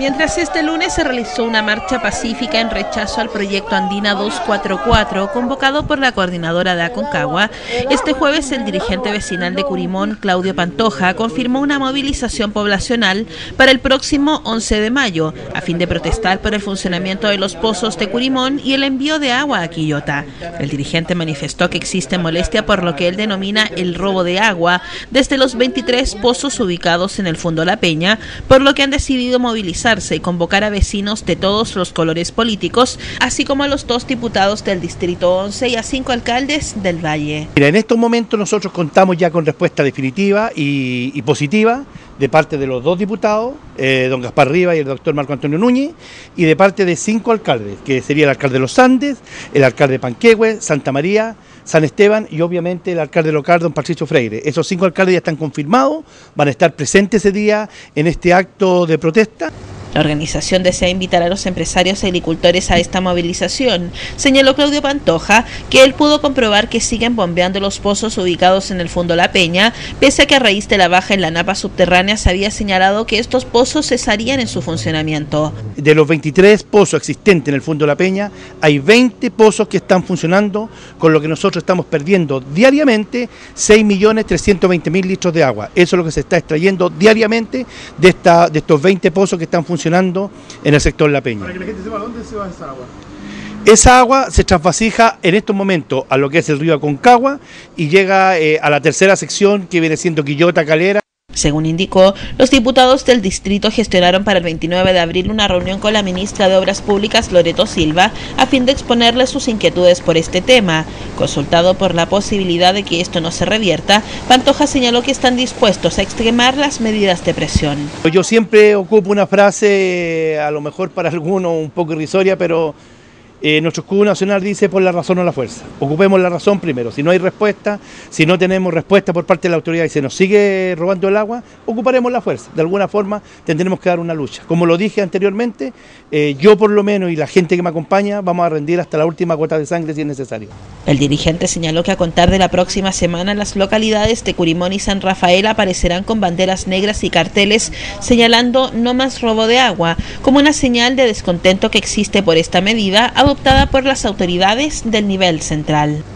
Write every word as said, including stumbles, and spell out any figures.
Mientras este lunes se realizó una marcha pacífica en rechazo al proyecto Andina doscientos cuarenta y cuatro convocado por la coordinadora de Aconcagua, este jueves el dirigente vecinal de Curimón, Claudio Pantoja, confirmó una movilización poblacional para el próximo once de mayo, a fin de protestar por el funcionamiento de los pozos de Curimón y el envío de agua a Quillota. El dirigente manifestó que existe molestia por lo que él denomina el robo de agua desde los veintitrés pozos ubicados en el Fondo La Peña, por lo que han decidido movilizar y convocar a vecinos de todos los colores políticos, así como a los dos diputados del Distrito once y a cinco alcaldes del Valle. Mira, en estos momentos nosotros contamos ya con respuesta definitiva y, y positiva de parte de los dos diputados, eh, don Gaspar Rivas y el doctor Marco Antonio Núñez, y de parte de cinco alcaldes, que sería el alcalde de Los Andes, el alcalde de Panquehue, Santa María, San Esteban y obviamente el alcalde local, don Patricio Freire. Esos cinco alcaldes ya están confirmados, van a estar presentes ese día en este acto de protesta. La organización desea invitar a los empresarios y agricultores a esta movilización. Señaló Claudio Pantoja que él pudo comprobar que siguen bombeando los pozos ubicados en el Fondo La Peña, pese a que a raíz de la baja en la napa subterránea se había señalado que estos pozos cesarían en su funcionamiento. De los veintitrés pozos existentes en el Fondo La Peña, hay veinte pozos que están funcionando, con lo que nosotros estamos perdiendo diariamente seis millones trescientos veinte mil litros de agua. Eso es lo que se está extrayendo diariamente de, esta, de estos veinte pozos que están funcionando funcionando en el sector La Peña. Para que la gente sepa, ¿dónde se va esa agua? Esa agua se trasvasija en estos momentos a lo que es el río Aconcagua y llega eh, a la tercera sección que viene siendo Quillota, Calera. Según indicó, los diputados del distrito gestionaron para el veintinueve de abril una reunión con la ministra de Obras Públicas, Loreto Silva, a fin de exponerle sus inquietudes por este tema. Consultado por la posibilidad de que esto no se revierta, Pantoja señaló que están dispuestos a extremar las medidas de presión. Yo siempre ocupo una frase, a lo mejor para algunos un poco irrisoria, pero Eh, nuestro escudo nacional dice por la razón o la fuerza. Ocupemos la razón primero. Si no hay respuesta, si no tenemos respuesta por parte de la autoridad y se nos sigue robando el agua, ocuparemos la fuerza. De alguna forma tendremos que dar una lucha. Como lo dije anteriormente, eh, yo por lo menos y la gente que me acompaña vamos a rendir hasta la última gota de sangre si es necesario. El dirigente señaló que a contar de la próxima semana las localidades de Curimón y San Rafael aparecerán con banderas negras y carteles señalando no más robo de agua, como una señal de descontento que existe por esta medida adoptada por las autoridades del nivel central.